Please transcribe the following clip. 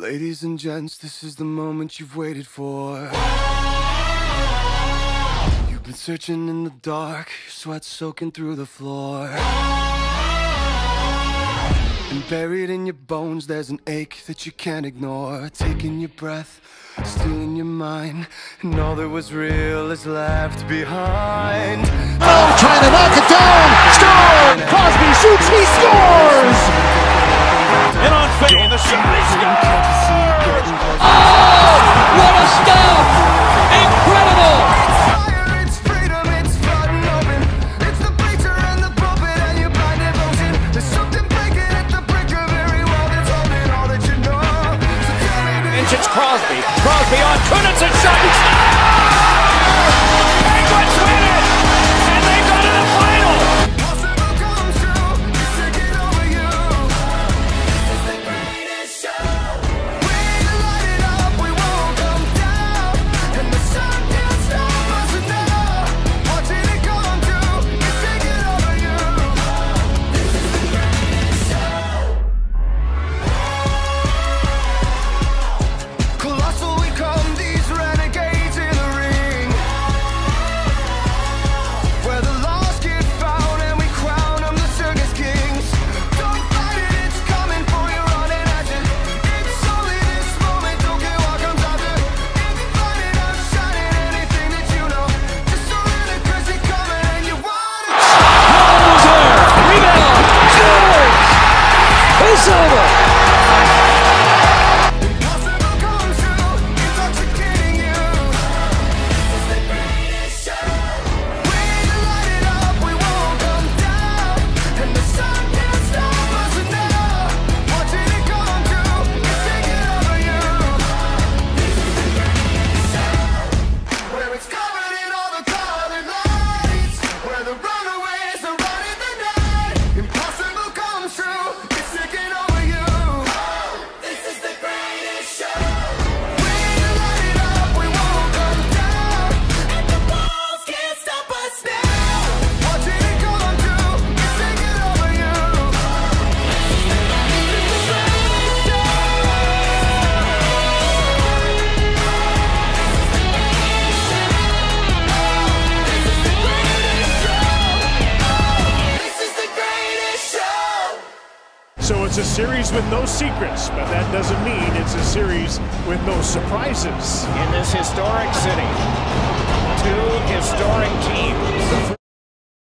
Ladies and gents, this is the moment you've waited for. You've been searching in the dark, your sweat soaking through the floor. And buried in your bones, there's an ache that you can't ignore. Taking your breath, stealing your mind, and all that was real is left behind. Oh, trying to knock it down! Score! Crosby shoots, he scores! And on fade, the shot is good! Oh! What a stop! Incredible! It's freedom, it's flooding open. It's the bleacher and the pulpit and your blind devotion. There's something breaking at the brink of every wall that's holding all that you know. So tell me, Inch, it's Crosby. Crosby on Kunitz, shot! Penguins win it! And they go to the final! impossible comes true. It's taking over you. It's the greatest show. We light it up, we won't come down. And the sun can't stop us now. Watching it come true. It's taking over you. This is the greatest show. Colossal we come, these renegades in the ring, where the lost get found and we crown them the circus kings. Don't fight it, it's coming for you, running at you. It's only this moment, don't care what comes after. It's finding out, shining anything that you know. Just surrender, 'cause you're coming and you want it. Rebound! Scores! It's over! Impossible comes true, intoxicating you. It's the greatest show. We light it up, we won't come down. And the sun can't stop us now. Watching it come true, it's taking over you. This is the greatest show. Where it's covered in all the colored lights, where the runaways are running the night. Impossible comes true, it's taking over you. This is the greatest show. We light it up, we won't come down. And the walls can't stop us now. Watching it come true, it's taking over you. This is the greatest show. So it's a series with no secrets, but that doesn't mean it's a series with no surprises. In this historic city, two historic teams.